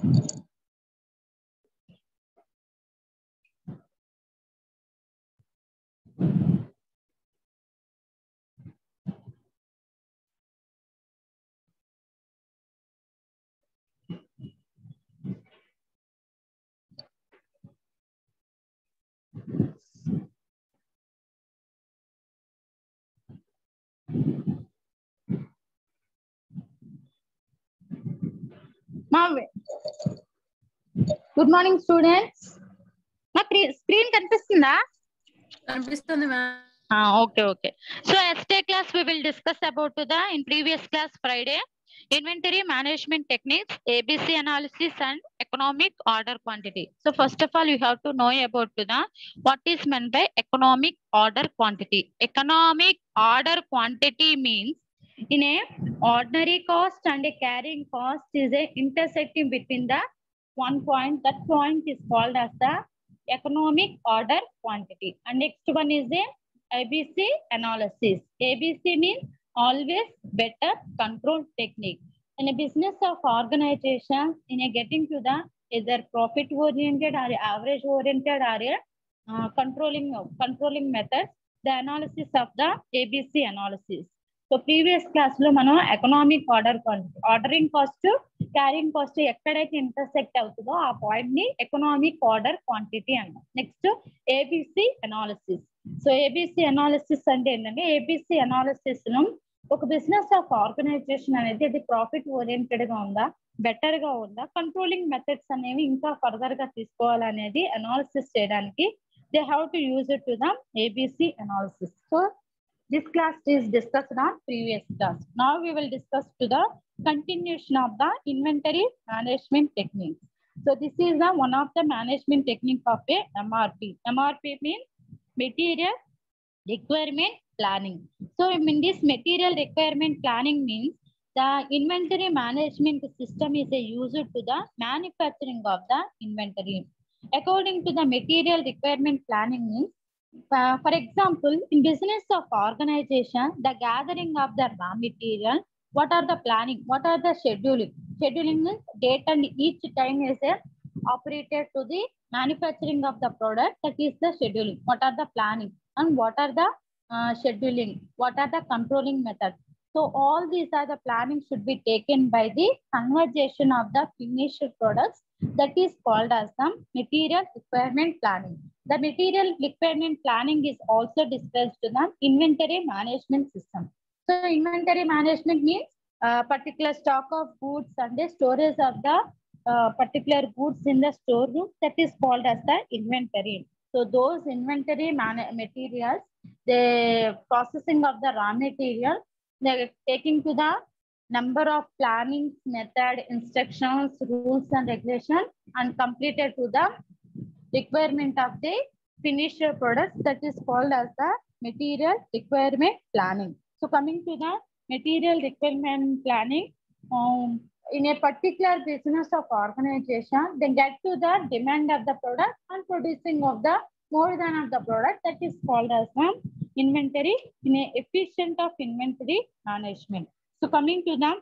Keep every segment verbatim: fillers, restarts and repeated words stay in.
Good morning, students. My screen కనిపిస్తుందా? కనిపిస్తుంది ma'am. Ah, okay, okay. So, yesterday class we will discuss about the in previous class Friday inventory management techniques, A B C analysis, and economic order quantity. So, first of all, you have to know about the what is meant by economic order quantity. Economic order quantity means in a ordinary cost and a carrying cost is a intersecting between the one point. That point is called as the economic order quantity. And next one is a A B C analysis. A B C means always better control technique. In a business of organization, in a getting to the either profit oriented or average oriented or a uh, controlling controlling methods, the analysis of the A B C analysis. So previous class lo మనం economic order quantity, ordering cost, carrying cost ఎక్కడైతే intersect అవుతుందో ఆ point ని economic order quantity అన్నాం. Next A B C analysis. So ABC analysis అంటే ఏంటంటే ABC analysis లో ఒక బిజినెస్ ఆఫ్ ఆర్గనైజేషన్ అనేది అది ప్రాఫిట్ ఓరియంటెడ్ గా ఉందా, బెటర్ గా ఉందా, కంట్రోలింగ్ మెథడ్స్ అనేవి ఇంకా ఫర్దర్ గా తీసుకోవాలనేది అనాలిసిస్ చేయడానికి they have to use it to the ABC analysis. So this class is discussed on previous class. Now we will discuss to the continuation of the inventory management techniques. So this is the one of the management technique of a M R P. M R P means material requirement planning. So in this material requirement planning means the inventory management system is a user to the manufacturing of the inventory. According to the material requirement planning means, uh, for example, in business of organization, the gathering of the raw material, what are the planning, what are the scheduling? Scheduling means date and each time is a operated to the manufacturing of the product, that is the scheduling. What are the planning and what are the uh, scheduling? What are the controlling methods? So all these are the planning should be taken by the conversion of the finished products, that is called as the material requirement planning. The material requirement planning is also discussed to the inventory management system. So inventory management means uh, particular stock of goods and the storage of the Uh, particular goods in the storeroom, that is called as the inventory. So those inventory materials, the processing of the raw material, they are taking to the number of planning method, instructions, rules and regulations, and completed to the requirement of the finished products, that is called as the material requirement planning. So coming to the material requirement planning, um, in a particular business of organization, they get to the demand of the product and producing of the more than of the product, that is called as the inventory, in a efficient of inventory management. So coming to the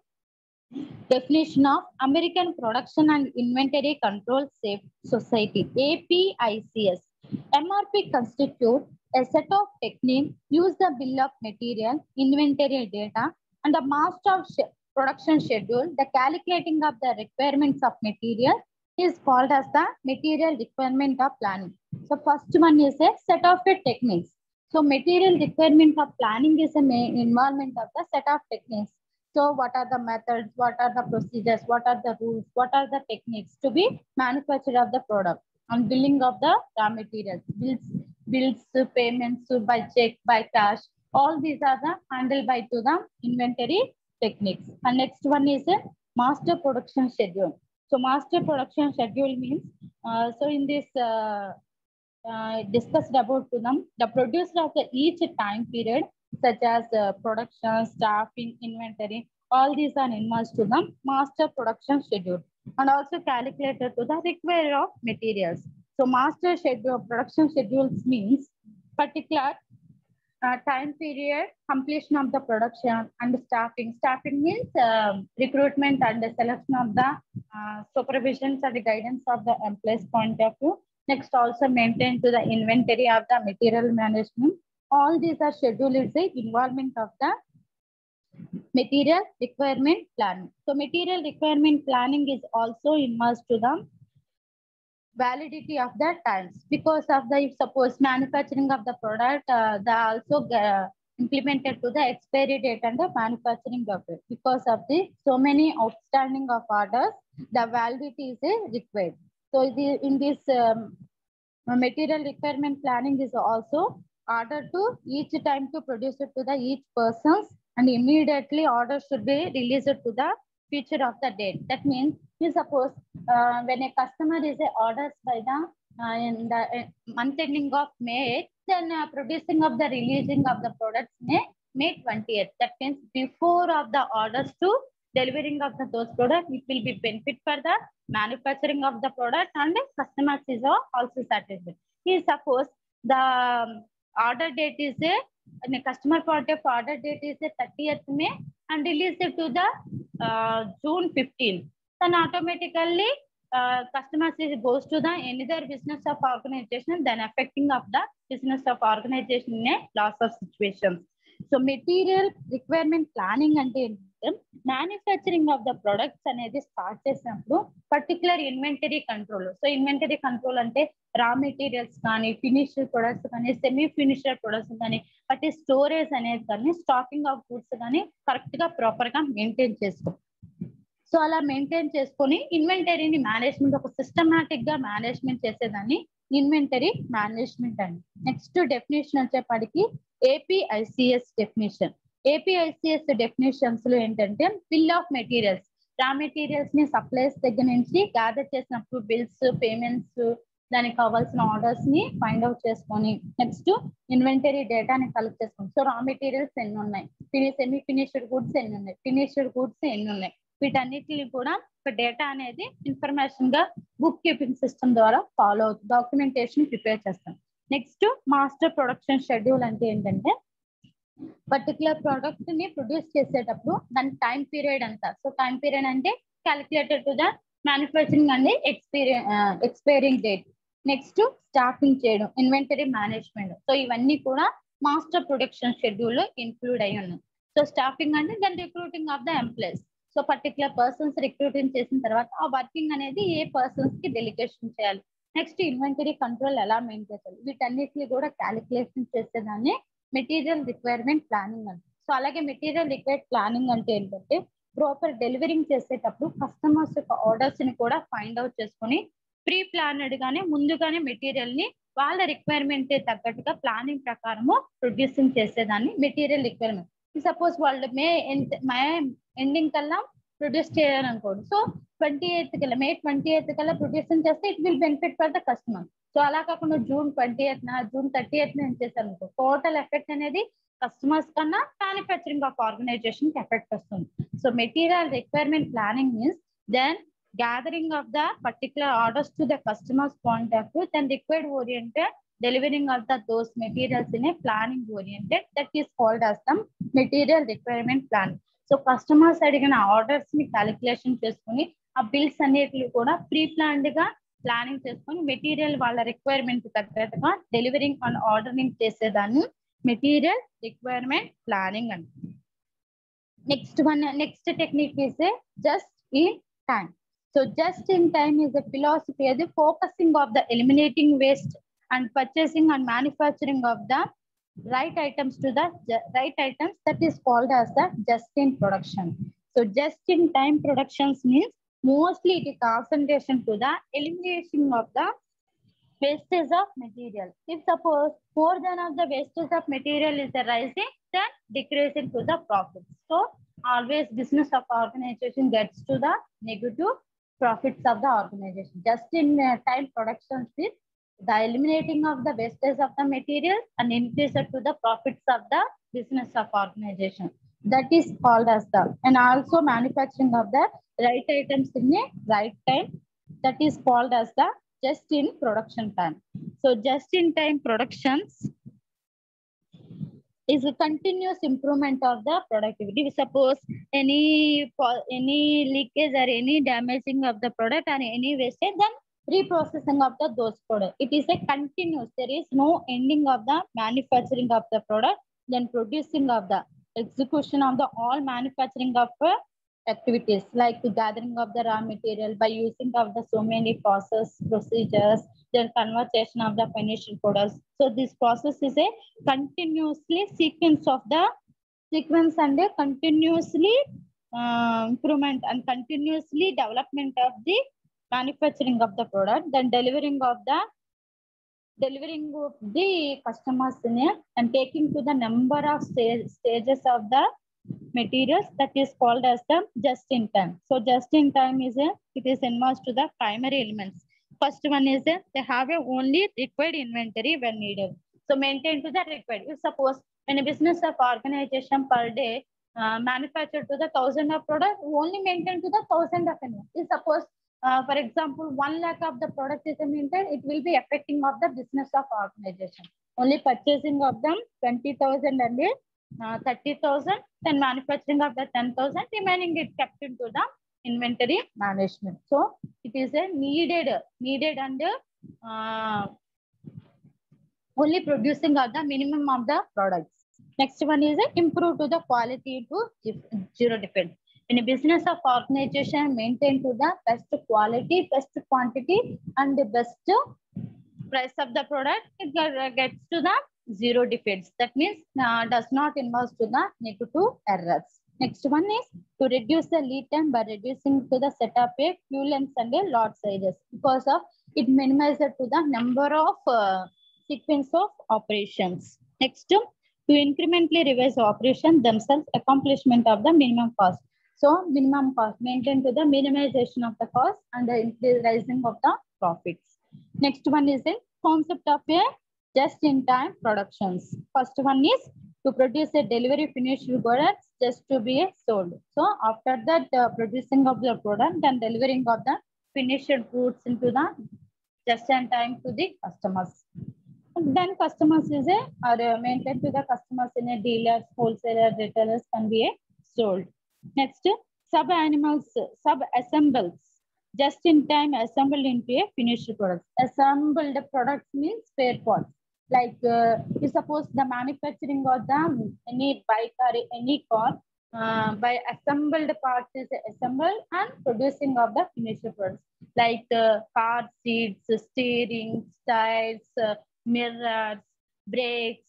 definition of American Production and Inventory Control Safe Society, A P I C S. M R P constitute a set of techniques, use the bill of material, inventory data, and the master of production schedule. The calculating of the requirements of material is called as the material requirement of planning. So first one is a set of techniques. So material requirement of planning is a main involvement of the set of techniques. So what are the methods, what are the procedures, what are the rules, what are the techniques to be manufactured of the product, and billing of the raw materials, bills, bills, payments by check, by cash, all these are the handled by to the inventory techniques. And next one is a master production schedule. So master production schedule means, uh, so in this uh, uh, discussed about to them, the producer of the each time period, such as uh, production, staffing, inventory, all these are involved to the master production schedule, and also calculated to the require of materials. So master schedule, production schedules means particular Uh, time period, completion of the production, and staffing. Staffing means uh, recruitment and the selection of the uh, supervisions and the guidance of the employees point of view. Next, also maintain to the inventory of the material management. All these are scheduled is the involvement of the material requirement planning. So material requirement planning is also immersed to the validity of the times because of the, if suppose manufacturing of the product, uh, they also uh, implemented to the expiry date and the manufacturing of it. Because of the so many outstanding of orders, the validity is uh, required. So the, in this um, material requirement planning is also order to each time to produce it to the each persons, and immediately order should be released to the future of the date. That means you suppose uh, when a customer is a orders by the uh, in the uh, month ending of May, then uh, producing of the releasing of the products May May twentieth. That means before of the orders to delivering of the those products, it will be benefit for the manufacturing of the product and customers is also satisfied. He suppose the um, order date is a and the customer point of order date is a thirtieth May and release it to the uh, June fifteenth. Then automatically uh, customers is goes to the another business of organization, then affecting of the business of organization in a loss of situations. So material requirement planning and manufacturing of the products అనేది start చేసినప్పుడు particular inventory control. So inventory control అంటే raw materials కానీ finished products కానీ semi finished products కానీ వాటి storage అనేది కానీ stocking of goods కానీ కరెక్ట్ గా ప్రాపర్ గా మెయింటైన్ చేసుకో. సో అలా మెయింటైన్ చేసుకొని ఇన్వెంటరీని మేనేజ్మెంట్ ఒక సిస్టమాటిక్ గా మేనేజ్మెంట్ చేసేదాన్ని ఇన్వెంటరీ మేనేజ్మెంట్ అండి. నెక్స్ట్ డెఫినేషన్ వచ్చేప్పటికి ఏపీఐసిఎస్ డెఫినేషన్. ఏపీఐసిఎస్ డెఫినేషన్స్ లో ఏంటంటే bill of materials, raw materials ని సప్లైస్ దగ్గర నుంచి గ్యాదర్ చేసినప్పుడు బిల్స్, పేమెంట్స్, దానికి కావాల్సిన ఆర్డర్స్ ని ఫైండ్ అవుట్ చేసుకొని నెక్స్ట్ ఇన్వెంటరీ డేటాని కలెక్ట్ చేసుకోండి. సో రా మెటీరియల్స్ ఎన్ని ఉన్నాయి, సెమీ ఫినిష్డ్ గుడ్స్ ఎన్ని ఉన్నాయి, ఫినిష్డ్ గుడ్స్ ఎన్ని ఉన్నాయి, వీటన్నిటిని కూడా ఒక డేటా అనేది ఇన్ఫర్మేషన్ గా బుక్ కీపింగ్ సిస్టమ్ ద్వారా ఫాలో అవుతుంది, డాక్యుమెంటేషన్ ప్రిపేర్ చేస్తాం. నెక్స్ట్ మాస్టర్ ప్రొడక్షన్ షెడ్యూల్ అంటే ఏంటంటే పర్టికులర్ ప్రోడక్ట్ ని ప్రొడ్యూస్ చేసేటప్పుడు దాని టైం పీరియడ్ అంతా. సో టైం పీరియడ్ అంటే calculated to the manufacturing and experience expiring date. Next staffing చేయడం, ఇన్వెంటరీ మేనేజ్మెంట్. సో ఇవన్నీ కూడా మాస్టర్ ప్రొడక్షన్ షెడ్యూల్ లో ఇన్క్లూడ్ అయి ఉన్నాయి. సో స్టాఫింగ్ అంటే దాని recruiting of the employees. So particular persons recruiting చేసిన తర్వాత ఆ వర్కింగ్ అనేది ఏ పర్సన్స్ కి డెలిగేషన్ చేయాలి. నెక్స్ట్ ఇన్వెంటరీ కంట్రోల్ ఎలా మెయింటైన్ చేయాలి, వీటన్నిటిని కూడా క్యాలిక్యులేషన్ చేసేదాన్ని మెటీరియల్ రిక్వైర్మెంట్ ప్లానింగ్ అంటే. సో అలాగే మెటీరియల్ రిక్వైర్డ్ ప్లానింగ్ అంటే ఏంటంటే ప్రాపర్ డెలివరింగ్ చేసేటప్పుడు కస్టమర్స్ యొక్క ఆర్డర్స్ ని కూడా ఫైండ్ అవుట్ చేసుకొని ప్రీ ప్లానెడ్ గానే ముందుగానే మెటీరియల్ ని వాళ్ళ రిక్వైర్మెంట్ తగ్గట్టుగా ప్లానింగ్ ప్రకారము ప్రొడ్యూసింగ్ చేసేదాన్ని మెటీరియల్ రిక్వైర్మెంట్. సపోజ్ వాళ్ళు మే మే ఎండింగ్ కల్లా ప్రొడ్యూస్ చేయాలనుకోండి, సో ట్వంటీ ఎయిత్ కల్లా మే ట్వంటీ ఎయిత్ కల్లా ప్రొడ్యూసింగ్ చేస్తే it will benefit for the customer. So అలా కాకుండా జూన్ ట్వంటీ ఎయిత్ నా జూన్ థర్టీ ఎయిత్ నేను చేశాను అనుకో, టోటల్ ఎఫెక్ట్ అనేది కస్టమర్స్ కన్నా మ్యానుఫ్యాక్చరింగ్ ఆఫ్ ఆర్గనైజేషన్ కి ఎఫెక్ట్ వస్తుంది. So material requirement planning means then gathering of the particular orders to the customer's point of view, then required oriented delivering of the those materials in a planning oriented, that is called as the material requirement plan. So customers అడిగిన orders ని calculation చేసుకుని ఆ bills అన్నిటిని కూడా pre planned గా planning చేసుకొని material వాళ్ళ requirement తగ్గట్టుగా డెలివరింగ్ అండ్ ఆర్డరింగ్ చేసేదాన్ని మెటీరియల్ రిక్వైర్మెంట్ ప్లానింగ్ అండి. Next one next technique is just in time. So just in time is a philosophy of the focusing of the eliminating waste and purchasing and manufacturing of the right items to the right items, that is called as the just in production. So just in time productions means mostly it is concentration to the elimination of the wastage of material. If suppose more than of the wastage of material is rising, then decreasing to the profits. So always business of organization gets to the negative profits of the organization. Just in uh, time productions with the eliminating of the wastage of the material and increase it to the profits of the business of organization. That is called as the, and also manufacturing of the right items in a right time, that is called as the just in production time. So just in time productions is a continuous improvement of the productivity. Suppose any any leakage or any damaging of the product or any wastage, then reprocessing of the those product. It is a continuous. There is no ending of the manufacturing of the product, then producing of the execution of the all manufacturing of uh, activities like the gathering of the raw material by using of the so many process procedures, then conversion of the finished products. So this process is a continuously sequence of the sequence and a continuously uh, improvement and continuously development of the manufacturing of the product, then delivering of the delivering of the customers in it, and taking to the number of stage, stages of the materials, that is called as the just in time. So just in time is a it is involved to the primary elements. First one is a, they have a only required inventory when needed. So maintain to the required. If suppose when a business of organization per day uh, manufacture to the thousand of product, only maintain to the thousand of inventory. If suppose uh, for example, one lakh of the product is maintained, it will be affecting of the business of organization. Only purchasing of them twenty thousand and uh, thirty thousand, then manufacturing of the ten thousand, remaining it kept into the inventory management. So it is a needed, needed and uh, only producing of the minimum of the products. Next one is a improve to the quality to zero defect. In a business of organization, maintain to the best quality, best quantity, and the best price of the product, it gets to the zero defects. That means uh, does not involve to the negative errors. Next one is to reduce the lead time by reducing to the setup a fuel lengths and a lot sizes, because of it minimizes to the number of uh, sequence of operations. Next, to incrementally revise operation themselves, accomplishment of the minimum cost. So minimum cost, maintain to the minimization of the cost and the increasing of the profits. Next one is a concept of a just-in-time productions. First one is to produce a delivery finished products just to be sold. So after that, uh, producing of the product and delivering of the finished goods into the just-in-time to the customers. And then customers is a are maintained to the customers in a dealers, wholesaler, retailers can be a sold. Next, sub animals, sub assembles. Just in time assembled into a finished product. Assembled products means spare parts. Like uh, you suppose the manufacturing of the any bike or any car uh, by assembled parts is assembled and producing of the finished products. Like uh, car seats, steering, tires, uh, mirrors, brakes.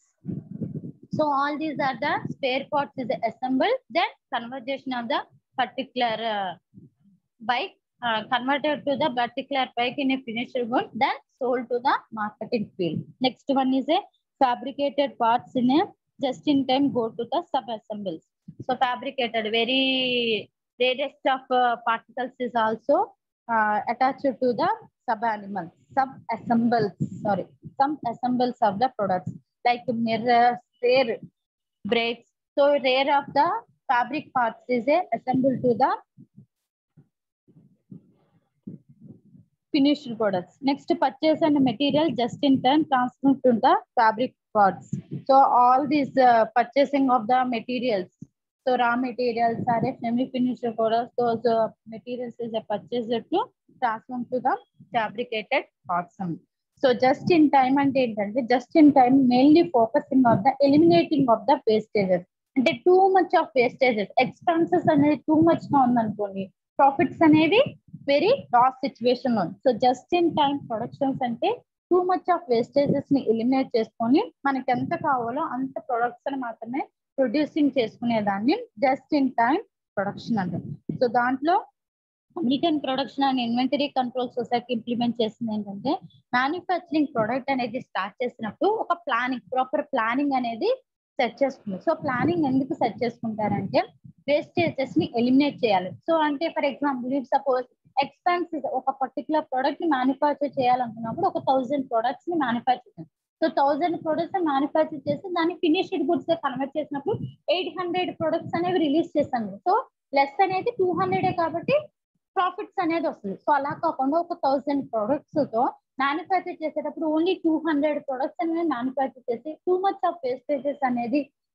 So all these are the spare parts is assembled. Then conversion of the particular uh, bike. Uh, converted to the particular bike in a finished good, then sold to the marketing field. Next one is a fabricated parts in a just in time go to the sub assembles. So fabricated, very rarest of uh, particles is also uh, attached to the sub animals, sub assembles, sorry, some assembles of the products like mirrors, rare brakes. So rare of the fabric parts is a assembled to the finished products. Next, purchase and material just in time transfer to the fabric parts. So all these uh, purchasing of the materials. So raw materials are a semi-finished products. Those uh, materials is a purchase to transfer to the fabricated parts. So just in time and just in time mainly focusing on the eliminating of the wastages. And too much of wastages, expenses and too much non profits అనేవి very loss situation ఉంది. So just in time productions అంటే too much of wastages ని eliminate చేసుకొని మనకి ఎంత కావాలో అంత products అని మాత్రమే ప్రొడ్యూసింగ్ చేసుకునేదాన్ని జస్ట్ ఇన్ టైం ప్రొడక్షన్ అంటారు. సో దాంట్లో American production and inventory control society implement చేసింది ఏంటంటే మ్యానుఫ్యాక్చరింగ్ ప్రొడక్ట్ అనేది స్టార్ట్ చేసినప్పుడు ఒక ప్లానింగ్ ప్రాపర్ ప్లానింగ్ అనేది సెట్ చేసుకుంది. సో ప్లానింగ్ ఎందుకు సెట్ చేసుకుంటారంటే వేస్టేజెస్ ని ఎలిమినేట్ చేయాలి. సో అంటే for example if suppose expensive ఒక పర్టికులర్ ప్రోడక్ట్ ని మ్యానుఫ్యాక్చర్ చేయాలనుకున్నప్పుడు ఒక థౌసండ్ ప్రొడక్ట్స్ ని మ్యానుఫ్యాక్చర్ చేయాలి. సో థౌసండ్ ప్రొడక్ట్స్ మ్యానుఫ్యాక్చర్ చేసి దాన్ని ఫినిష్డ్ గుడ్స్ గా కన్వర్ట్ చేసినప్పుడు ఎయిట్ హండ్రెడ్ ప్రొడక్ట్స్ అనేవి రిలీజ్ చేస్తాను. సో లెస్ అనేది టూ హండ్రెడే కాబట్టి ప్రాఫిట్స్ అనేది వస్తుంది. సో అలా కాకుండా ఒక థౌసండ్ ప్రొడక్ట్స్ తో మ్యానుఫ్యాక్చర్ చేసేటప్పుడు ఓన్లీ టూ హండ్రెడ్ ప్రొడక్ట్స్ అనేవి మ్యానుఫ్యాక్చర్ చేసి టూ మచ్ ఆఫ్ వేస్టేజెస్ అనేది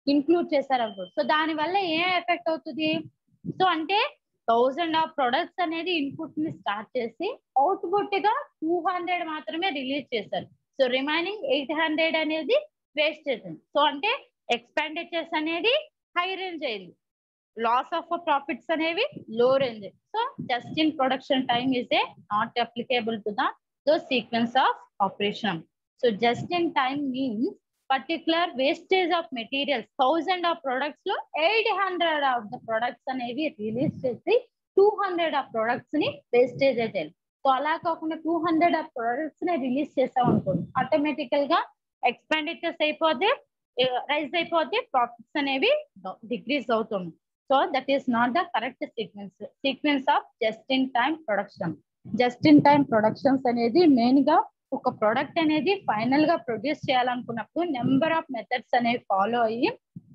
ఇంక్లూడ్ చేశారు అనుకోండి. సో దాని వల్ల ఏం ఎఫెక్ట్ అవుతుంది? సో అంటే థౌసండ్ ఆఫ్ ప్రొడక్ట్స్ అనేది ఇన్పుట్ ని స్టార్ట్ చేసి అవుట్పుట్ గా టూ హండ్రెడ్ మాత్రమే రిలీజ్ చేశారు. సో రిమైనింగ్ ఎయిట్ హండ్రెడ్ అనేది వేస్ట్ చేసింది. సో అంటే ఎక్స్పెండిచర్స్ అనేది హై రేంజ్ అయింది, లాస్ ఆఫ్ ప్రాఫిట్స్ అనేవి low range. So just in production time is a not applicable to the though sequence of operation. So just in time means particular wastage of materials thousand of products లో eight hundred of the products అనేవి release చేసి two hundred of products ని wastage అయితే. So అలా కాకుండా two hundred of products ని release చేసాం అనుకోండి, ఆటోమేటికల్ గా ఎక్స్పెండిచర్స్ అయిపోతే రైజ్ అయిపోతే ప్రాఫిట్స్ అనేవి డిక్రీజ్ అవుతుంది. So that is not the correct sequence sequence of just in time production. Just in time productions అనేది మెయిన్ గా ఒక ప్రొడక్ట్ అనేది ఫైనల్ గా ప్రొడ్యూస్ చేయాలనుకున్నప్పుడు నెంబర్ ఆఫ్ మెథడ్స్ అనేవి ఫాలో అయ్యి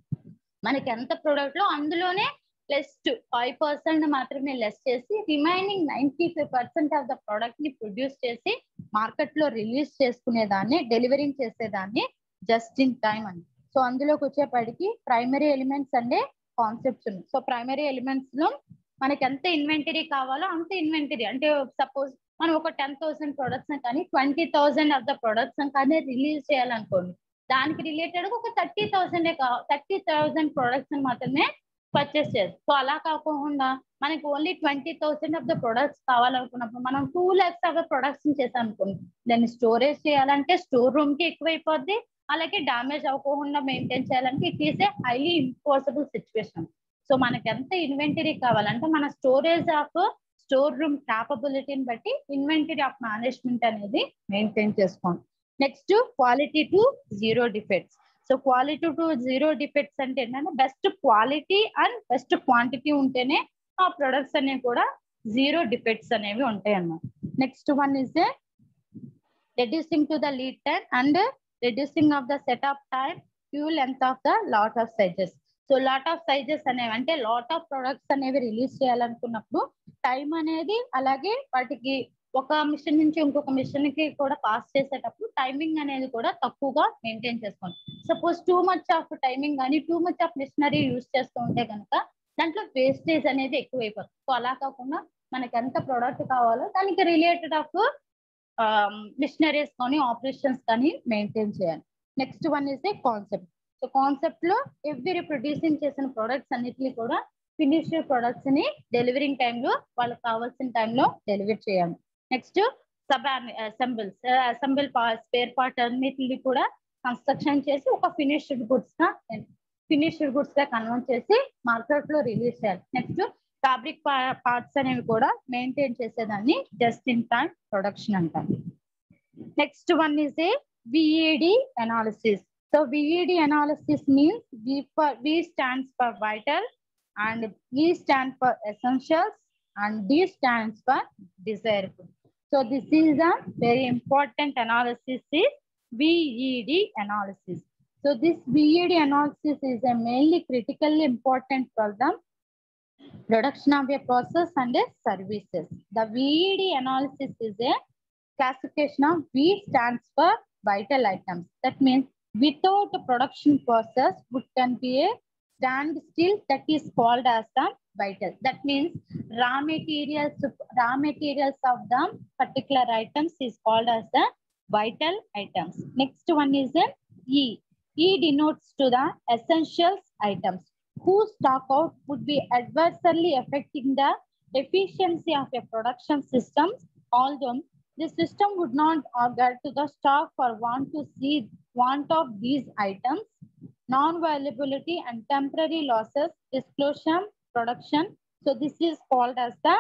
మనకి ఎంత ప్రొడక్ట్ లో అందులోనే ప్లస్ ఫైవ్ పర్సెంట్ మాత్రమే లెస్ చేసి remaining ninety five percent of the product ని ప్రొడ్యూస్ చేసి మార్కెట్ లో రిలీజ్ చేసుకునేదాన్ని, డెలివరింగ్ చేసేదాన్ని జస్ట్ ఇన్ టైమ్ అని. సో అందులోకి వచ్చేప్పటికి ప్రైమరీ ఎలిమెంట్స్ అంటే కాన్సెప్ట్స్ ఉన్నాయి. సో ప్రైమరీ ఎలిమెంట్స్ లో మనకి ఎంత ఇన్వెంటరీ కావాలో అంత ఇన్వెంటరీ, అంటే సపోజ్ మనం ఒక టెన్ థౌసండ్ ప్రొడక్ట్స్ కానీ twenty thousand of the products కానీ రిలీజ్ చేయాలనుకోండి, దానికి రిలేటెడ్ గా ఒక thirty thousand thirty thousand products మాత్రమే పర్చేస్ చేయాలి. సో అలా కాకుండా మనకి only twenty thousand of the products కావాలనుకున్నప్పుడు మనం two lakhs of the products చేసాం అనుకోండి, దాన్ని స్టోరేజ్ చేయాలంటే స్టోర్ రూమ్ కి ఎక్కువైపోద్ది, అలాగే డామేజ్ అవ్వకుండా మెయింటైన్ చేయాలంటే it is a highly impossible situation. So మనకి ఎంత ఇన్వెంటరీ కావాలంటే మన స్టోరేజ్ ఆఫ్ స్టోర్ రూమ్ క్యాపబిలిటీని బట్టి ఇన్వెంటరీ ఆఫ్ మేనేజ్మెంట్ అనేది మెయింటైన్ చేసుకోండి. Next quality to zero defects. So quality to zero defects అంటే ఏంటంటే best quality and best quantity ఉంటేనే ఆ ప్రొడక్ట్స్ అనేవి కూడా జీరో డిఫెక్ట్స్ అనేవి ఉంటాయి అన్నమాట. Next one is a reducing to the lead time and reducing of the set of time, few length of the lot of sizes. So lot of sizes అనేవి అంటే lot of products అనేవి release చేయాలనుకున్నప్పుడు time అనేది, అలాగే వాటికి ఒక machine నుంచి ఇంకొక మిషన్ కి కూడా పాస్ చేసేటప్పుడు టైమింగ్ అనేది కూడా తక్కువగా మెయింటైన్ చేసుకోండి. Suppose too much of timing కానీ too much of machinery use చేస్తూ ఉంటే కనుక దాంట్లో వేస్టేజ్ అనేది ఎక్కువైపోతుంది. సో అలా కాకుండా మనకి ఎంత ప్రొడక్ట్ కావాలో దానికి రిలేటెడ్ ఆఫ్ మిషనరీస్ కానీ ఆపరేషన్స్ కానీ మెయింటైన్ చేయాలి. Next one is a concept. So concept లో ఎవ్రీ ప్రొడ్యూసింగ్ చేసిన ప్రొడక్ట్స్ అన్నిటిని కూడా ఫినిష్డ్ ప్రొడక్ట్స్ ని డెలివరింగ్ టైంలో వాళ్ళకి కావాల్సిన టైంలో డెలివరీ చేయాలి. Next sub assembles assemble spare part అన్నిటిని కూడా కన్స్ట్రక్షన్ చేసి ఒక ఫినిష్డ్ గుడ్స్ గా ఫినిష్డ్ గుడ్స్ గా కన్వర్ట్ చేసి మార్కెట్ లో రిలీజ్ చేయాలి. నెక్స్ట్ ఫ్యాబ్రిక్ పార్ట్స్ అనేవి కూడా మెయింటైన్ చేసేదాన్ని జస్ట్ ఇన్ టైమ్ ప్రొడక్షన్ అంటారు. Next one is a VED analysis. So V E D analysis means V for V stands for vital, and E stands for essentials, and D stands for desirable. So this is a very important analysis is V E D analysis. So this V E D analysis is a mainly critically important for the production of a process and a services. The V E D analysis is a classification of V stands for vital items. That means without a production process, would can be a standstill, that is called as the vital. That means raw materials, raw materials of the particular items is called as the vital items. Next one is the E. E denotes to the essentials items whose stock out would be adversely affecting the efficiency of a production system, although the system would not get to the stock for want to see want of these items, non-viability and temporary losses, disclosure, production. So this is called as the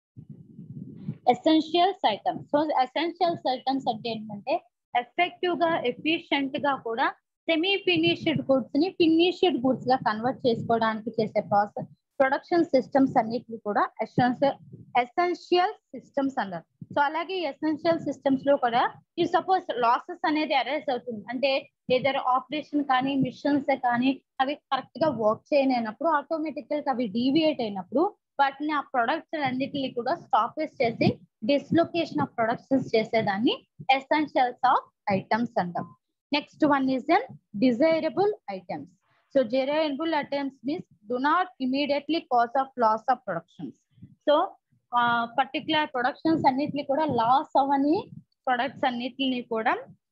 essentials items. So essentials items అంటే ఏంటంటే effective గా efficient గా కూడా semi finished goods ని finished goods గా convert చేసుకోవడానికి చేసే process production systems అన్నిటిని కూడా ఎసెన్షియల్ సిస్టమ్స్ అన్నారు. సో అలాగే ఎసెన్షియల్ సిస్టమ్స్ లో కూడా ఈ సపోజ్ లాసెస్ అనేది అరైజ్ అవుతుంది అంటే ఏదైనా ఆపరేషన్ కానీ మిషన్స్ కానీ అవి కరెక్ట్ గా వర్క్ చేయనప్పుడు ఆటోమేటిక్ గా అవి డీవియేట్ అయినప్పుడు వాటిని ఆ ప్రొడక్ట్స్ అన్నిటిని కూడా స్టాపేజ్ చేసి డిస్లొకేషన్ ఆఫ్ ప్రొడక్షన్స్ చేసేదాన్ని ఎసెన్షియల్స్ ఆఫ్ ఐటమ్స్ అంటాం. Next one is an desirable items. So zero items means do not immediately cause of loss of productions. So uh, particular productions అన్నిటిని కూడా లాస్ అవని products అన్నిటిని కూడా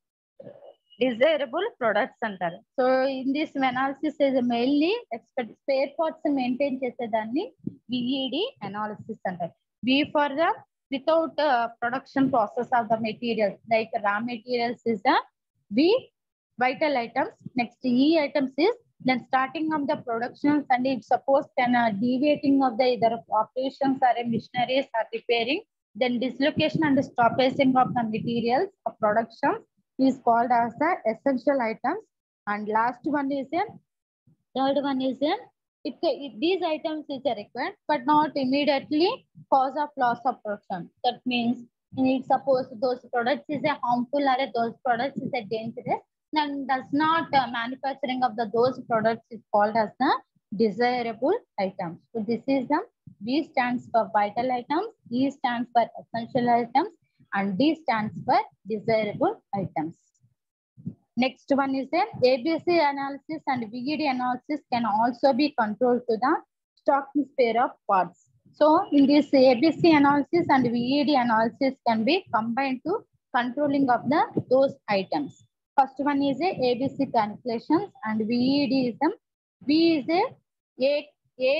desirable products అంటారు. So in this analysis is mainly expect spare parts maintain చేసేదాన్ని VED analysis అంటారు. V for the without production process of the materials like raw materials is the V vital items. Next E items is then starting of the productions, and if suppose then uh, deviating of the either operations or a machineries are repairing, then dislocation and stoppaging of the materials of production is called as the essential items. And last one is a third one is a it, it, these items is a required but not immediately cause of loss of production. That means if suppose those products is a harmful or those products is a dangerous, then does not uh, manufacturing of the those products is called as the desirable items. So this is the V stands for vital items, E stands for essential items, and D stands for desirable items. Next one is the A B C analysis and V E D analysis can also be controlled to the stock spare of parts. So in this A B C analysis and V E D analysis can be combined to controlling of the those items. First one is a A B C calculations and V E D is a V is a A A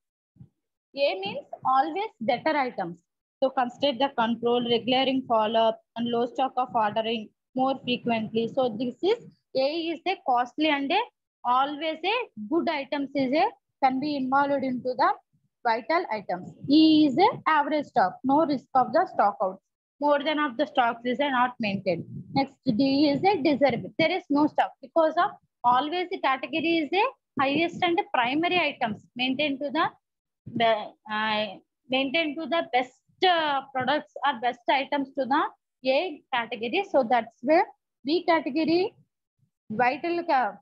A means always better items. So consider the control, regulating follow-up, and low stock of ordering more frequently. So this is A is a costly and a always a good items is a can be involved into the vital items. E is a average stock, no risk of the stock outs. More than of the stocks is a not maintained. Next D is a desirable. There is no stock because of always the category is a highest and primary items maintained to the the uh, maintained to the best uh, products or best items to the A category. So that's where B category vital uh,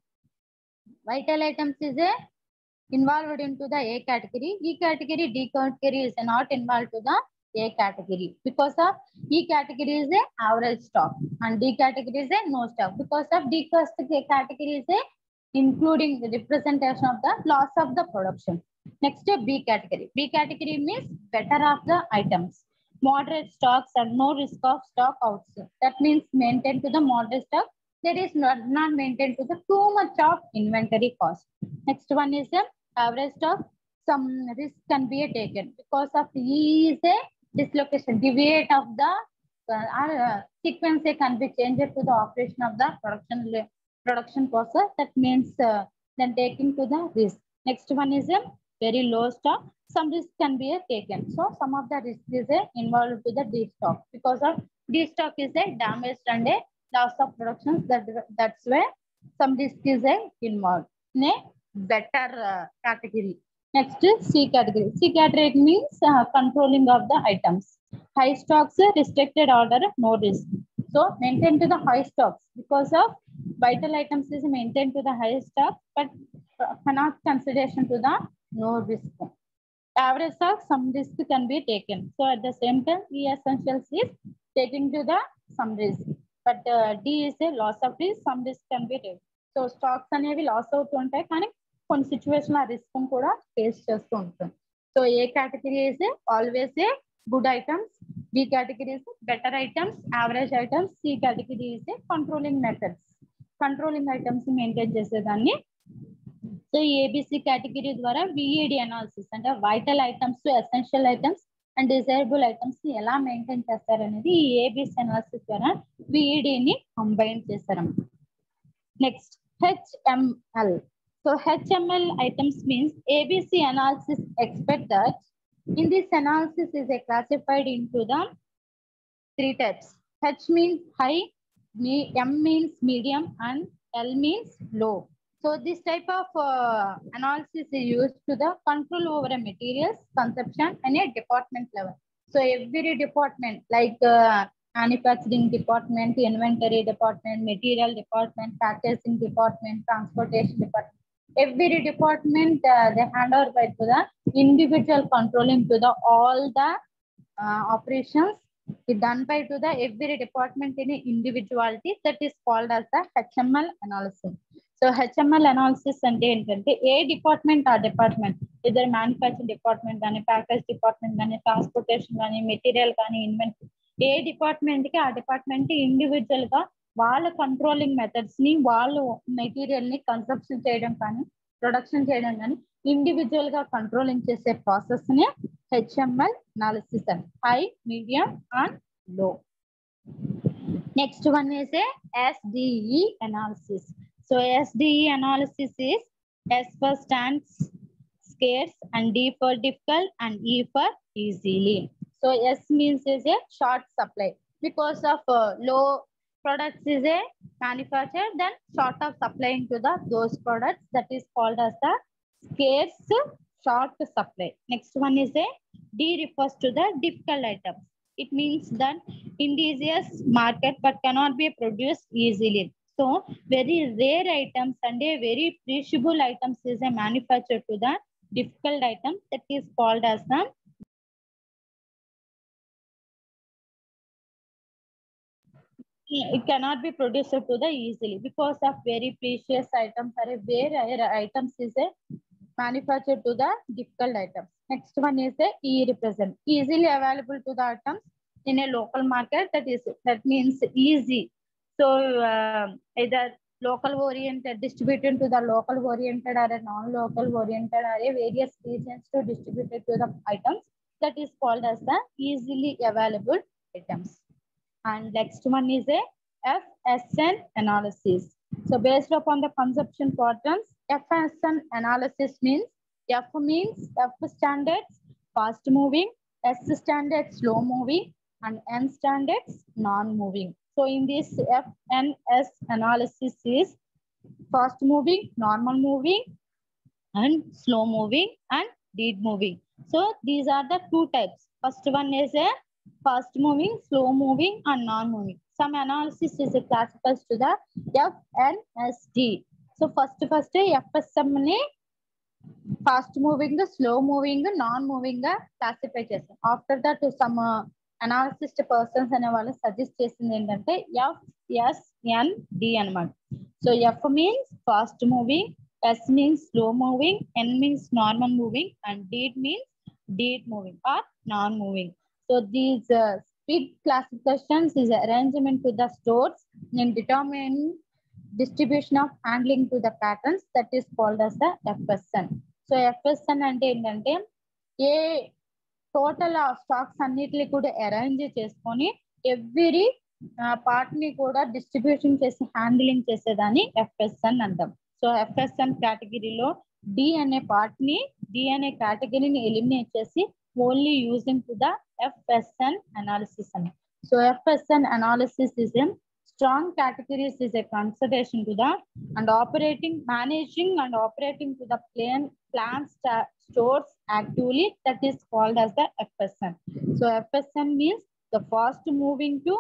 vital items is a involved into the A category. E category, D category is not involved to the A category because of E category is a average stock and D category is a no stock because of D category is a including the representation of the loss of the production. Next B category. B category means better of the items, moderate stocks and no risk of stock outs. That means maintain to the moderate stock. There is not, not maintained to the too much of inventory cost. Next one is the average stock. Some risk can be taken because of E is a dislocation, deviate of the uh, uh, sequence can be changed to the operation of the production production process. That means uh, then taking to the risk. Next one is a very low stock. Some risk can be uh, taken. So some of the risk is uh, involved to the D stock because of D stock is a damaged and a loss of production. That that's where some risk is uh, involved in a better uh, category. Next is C category. C category means uh, controlling of the items. High stocks, restricted order, no risk. So maintain to the high stocks because of vital items is maintained to the high stock, but uh, cannot consideration to the no risk. Average stock, some risk can be taken. So at the same time, E essentials is taking to the some risk, but uh, D is a loss of risk, some risk can be taken. So stocks అనేవి loss అవుతూ ఉంటాయి కానీ కొన్ని situation ఆ risk కూడా face చేస్తూ ఉంటుంది. So A category is always a good items, B category is better items, average items, C category is controlling methods, controlling items maintain చేసేదాన్ని. సో ఈ ఏబిసి కేటగిరీ ద్వారా విఈడి అనాలిసిస్ అంటే vital items, essential items and desirable items ని ఎలా maintain చేస్తారనేది ఈ ABC analysis ద్వారా విఈడిని కంబైన్ చేశారన్నమాట. Next HML. So H M L items means A B C analysis expect that in this analysis is a classified into the three types. H means high, M means medium, and L means low. So this type of uh, analysis is used to the control over a materials consumption and a department level. So every department like uh, manufacturing department, inventory department, material department, packaging department, transportation department. Every department uh, they hand over by to the individual controlling to the all the uh, operations is done by to the every department in individuality. That is called as the H M L analysis. So HML analysis అంటే ఏంటంటే ఏ department ఆ department, ఇద్దరు manufacturing department కానీ, package department కానీ, transportation కానీ, material కానీ, inventory, ఏ డిపార్ట్మెంట్ కి ఆ డిపార్ట్మెంట్ ఇండివిజువల్ గా వాళ్ళ కంట్రోలింగ్ మెథడ్స్ ని, వాళ్ళు మెటీరియల్ ని కన్సప్షన్ చేయడం కానీ, ప్రొడక్షన్ చేయడం కానీ ఇండివిజువల్ గా కంట్రోలింగ్ చేసే ప్రాసెస్ ని హెచ్ఎంఎల్ అనాలిసిస్ అని. High, medium and low. Next one is a S D E analysis. So S D E analysis is S for stands, scarce, and D for difficult, and E for easily. So S means is a short supply because of uh, low products is a manufacturer, then short of supplying to the those products, that is called as the scarce short supply. Next one is a D refers to the difficult items. It means that indigenous market but cannot be produced easily. So very rare items and a very perishable items is a manufactured to the difficult item, that is called as the it cannot be produced to the easily because of very precious items or a very rare items is a manufactured to the difficult items. Next one is a E represent easily available to the items in a local market, that is that means easy. So uh, either local oriented, distributed to the local oriented or a non-local oriented or a various regions to distribute it to the items, that is called as the easily available items. And next one is a F S N analysis. So based upon the consumption patterns, F S N analysis means F means F standards fast moving, S standards slow moving, and N standards non-moving. So in this F N S analysis is fast moving, normal moving, and slow moving, and dead moving. So these are the two types. First one is a fast moving, slow moving, and non-moving. Some analysis is classified to the F N S D. So first first F S M ne fast moving, slow moving, non-moving classify చేస్తాం. After that some uh, analysis persons అనే వాళ్ళు suggest చేసింది ఏంటంటే F S N D అన్నమాట. So F means fast moving, S means slow moving, N means normal moving, and D means dead moving or non-moving. So these uh, speed classifications is arrangement to the stores in determining distribution of handling to the patterns, that is called as the F S N. So F S N అంటే ఏంటంటే a total stocks అన్నిటిని కూడా arrange చేసుకొని every part ని కూడా distribution చేసి handling చేసేదాన్ని F S N అంటాం. సో F S N కేటగిరీలో డి అనే పార్ట్ ని డి అనే కేటగిరీని ఎలిమినేట్ చేసి only using to the F S N analysis. So F S N analysis is a strong categories is a consideration to the and operating, managing and operating to the plan plants stores actively, that is called as the F S N. So F S N means the fast moving to,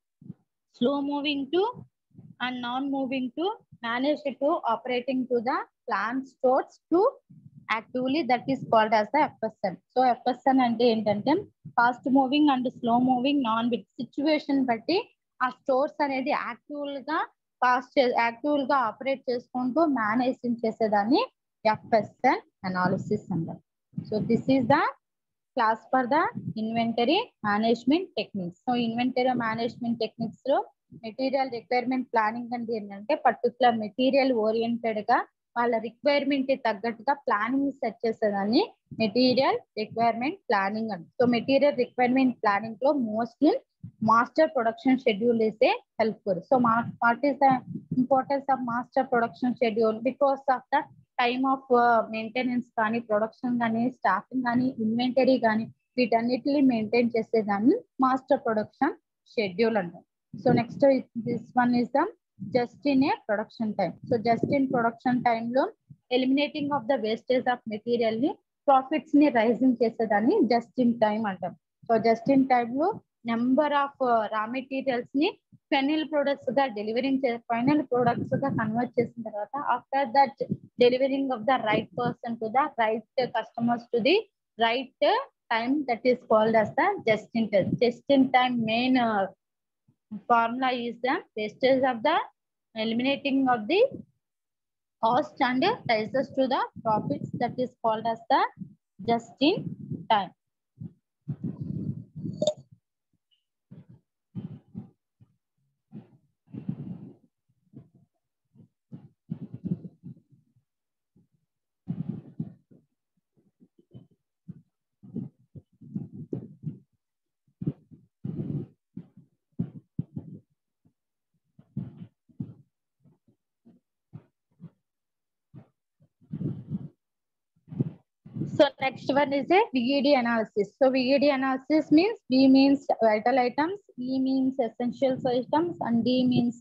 slow moving to, and non-moving to, manage to, operating to the plant stores to actively, that is called as the F S N. So F S N అంటే ఏంటంటే fast moving and slow moving non bit situation బట్టి ఆ stores అనేది active గా fast active గా operate చేసుకుంటూ managing చేసేదాన్ని F S N అనాలిసిస్ అంటారు. So this is the class for the inventory management techniques. So inventory management techniques లో మెటీరియల్ రిక్వైర్మెంట్ ప్లానింగ్ అంటే ఏంటంటే పర్టికులర్ మెటీరియల్ ఓరియంటెడ్ గా వాళ్ళ రిక్వైర్మెంట్ తగ్గట్టుగా ప్లానింగ్ సెట్ చేసేదాన్ని మెటీరియల్ రిక్వైర్మెంట్ ప్లానింగ్ అని. సో మెటీరియల్ రిక్వైర్మెంట్ ప్లానింగ్ లో mostly master production schedule is a helpful. So what is the importance of master production schedule? Because of the time of maintenance కానీ, production కానీ, staffing కానీ, inventory కానీ వీటన్నిటిని maintain చేసేదాన్ని master production schedule అంటారు. So next this one is the just in a production time. So just in production time లో eliminating of the wastage of material ని profits ని rising చేసేదాన్ని just in time అంటాం. So just in time లో number of raw materials ని final products గా delivering చే final products గా కన్వర్ట్ చేసిన తర్వాత after that delivering of the right person to the right customers to the right time, that is called as the just in time. Just in time main uh, formula is the wastage of the eliminating of the cost and rises to the profits, that is called as the just in time. So next one is a V E D analysis. So V E D analysis means V means vital items, E means essential items, and D means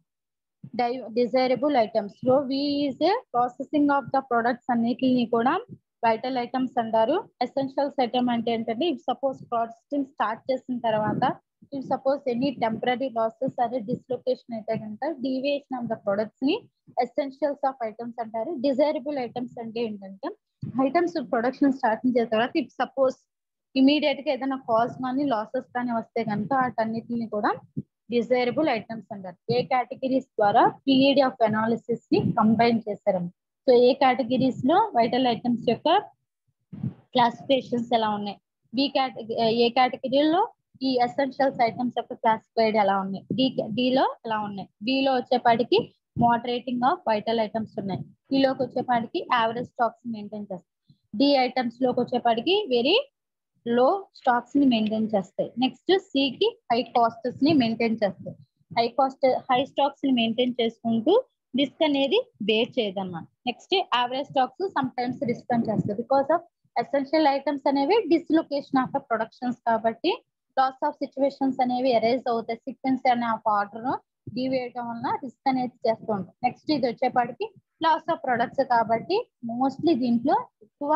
a desirable items. So V is a processing of the products అన్నిటిని కూడా vital items అంటారు. Essentials item అంటే ఏంటంటే if suppose processing start చేసిన తర్వాత if suppose any temporary losses అదే dislocation అయితే కనుక డీవియేషన్ ఆఫ్ ద ప్రొడక్ట్స్ ని ఎసెన్షియల్స్ ఆఫ్ ఐటమ్స్ అంటారు. డిజైరబుల్ ఐటమ్స్ అంటే ఏంటంటే ఐటమ్స్ ప్రొడక్షన్ స్టార్ట్ చేసిన తర్వాత ఇఫ్ సపోజ్ ఇమీడియట్ గా ఏదైనా కాజ్ కానీ లాసెస్ కానీ వస్తే కనుక వాటన్నిటిని కూడా డిజైరబుల్ ఐటమ్స్ అంటారు. ఏ కేటగిరీస్ ద్వారా పీఈడి ఆఫ్ అనాలిసిస్ ని కంబైన్ చేశారు. సో ఏ కేటగిరీస్ లో వైటల్ ఐటమ్స్ యొక్క క్లాసిఫికేషన్స్ ఎలా ఉన్నాయి, బి కేటగిరీ ఏ కేటగిరీలో ఈ ఎసెన్షియల్స్ ఐటమ్స్ యొక్క క్లాసిఫైడ్ ఎలా ఉన్నాయి, డి డిలో ఎలా ఉన్నాయి, బిలో వచ్చేపాటికి మోడరేటింగ్ ఆఫ్ వైటల్ ఐటమ్స్ ఉన్నాయి, ఈలోకి వచ్చేపాటికి యావరేజ్ స్టాక్స్ మెయింటైన్ చేస్తాయి, డి ఐటమ్స్ లోకి వచ్చేపాటికి వెరీ లో స్టాక్స్ ని మెయింటైన్ చేస్తాయి. నెక్స్ట్ సి కి హై కాస్ట్స్ ని మెయింటైన్ చేస్తాయి. హై కాస్ట్ హై స్టాక్స్ ని మెయింటైన్ చేసుకుంటూ రిస్క్ అనేది బేర్ చేయదు అన్నమాట. Next average stocks sometimes risk అని చేస్తాయి. బికాస్ ఆఫ్ ఎసెన్షియల్ ఐటమ్స్ అనేవి డిస్లొకేషన్ ఆఫ్ ప్రొడక్షన్స్ కాబట్టి లాస్ ఆఫ్ సిచ్యువేషన్స్ అనేవి ఎరేజ్ అవుతాయి. సీక్వెన్స్ అనే ఆఫ్ ఆర్డర్ డివేయడం వల్ల రిస్క్ అనేది చేస్తూ ఉంటాం. నెక్స్ట్ ఇది వచ్చేపాటికి లాస్ ఆఫ్ ప్రొడక్ట్స్ కాబట్టి మోస్ట్లీ దీంట్లో ఎక్కువ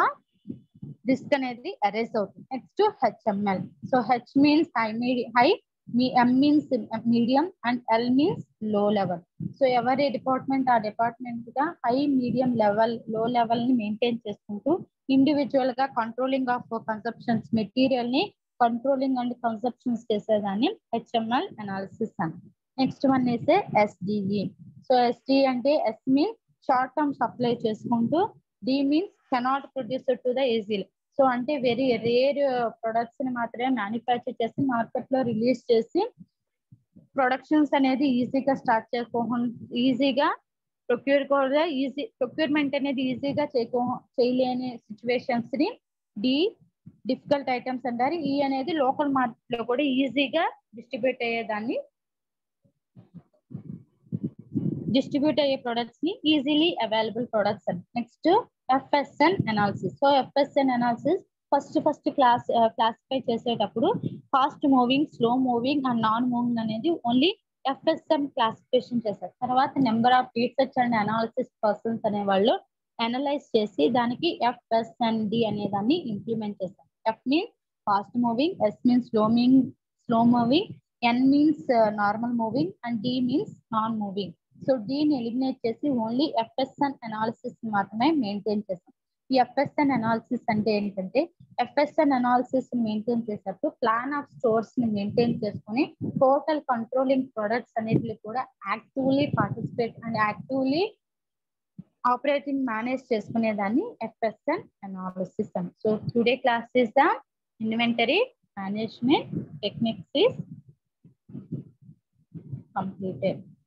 రిస్క్ అనేది అరేజ్ అవుతుంది. Next HML. So H means high high M means medium and L means low level. So ఎవరి డిపార్ట్మెంట్ ఆ డిపార్ట్మెంట్ గా high medium level low level ని మెయింటైన్ చేసుకుంటూ ఇండివిజువల్ గా కంట్రోలింగ్ ఆఫ్ కన్సప్షన్స్ మెటీరియల్ ని controlling and consumptions చేసేదాన్ని HML analysis అని. Next one వేసే ఎస్డిఈ. సో ఎస్డి అంటే S means short term supply చేసుకుంటూ, D means cannot produce to the easily. So అంటే వెరీ రేర్ ప్రొడక్ట్స్ ని మాత్రమే మ్యానుఫ్యాక్చర్ చేసి మార్కెట్ లో రిలీజ్ చేసి ప్రొడక్షన్స్ అనేది ఈజీగా స్టార్ట్ చేసుకోకుండా ఈజీగా ప్రొక్యూర్ కూడా ఈజీ ప్రొక్యూర్మెంట్ అనేది ఈజీగా చేయకో చేయలేని సిచ్యువేషన్స్ ని డి డిఫికల్ట్ ఐటమ్స్ అంటారు. ఈ అనేది లోకల్ మార్కెట్ లో కూడా ఈజీగా డిస్ట్రిబ్యూట్ అయ్యేదాన్ని డిస్ట్రిబ్యూట్ అయ్యే ప్రొడక్ట్స్ ని ఈజీలీ అవైలబుల్ ప్రొడక్ట్స్ అని. Next FSN analysis. So FSN analysis first first class classify చేసేటప్పుడు fast moving, slow moving and non moving అనేది ఓన్లీ ఎఫ్ఎస్ఎన్ క్లాసిఫికేషన్ చేశారు. తర్వాత number of research and analysis persons అనే వాళ్ళు analyse చేసి దానికి ఎఫ్ఎస్ఎన్డి అనే దాన్ని ఇంప్లిమెంట్ చేశారు. F means fast moving, S means slow moving slow moving N means normal moving and D means non moving. So దీన్ని ఎలిమినేట్ చేసి ఓన్లీ ఎఫ్ఎస్ఎన్ అనాలిసిస్ మాత్రమే మెయింటైన్ చేస్తాం. ఈ ఎఫ్ఎస్ఎన్ అనాలిసిస్ అంటే ఏంటంటే ఎఫ్ఎస్ఎన్ అనాలిసిస్ మెయింటైన్ చేసేటప్పుడు plan of stores ని maintain చేసుకుని టోటల్ కంట్రోలింగ్ ప్రొడక్ట్స్ అన్నిటిని కూడా actively participate and actively operating manage చేసుకునే దాన్ని ఎఫ్ఎస్ఎన్ అనాలిసిస్ అని. So today class is the inventory management techniques is completed.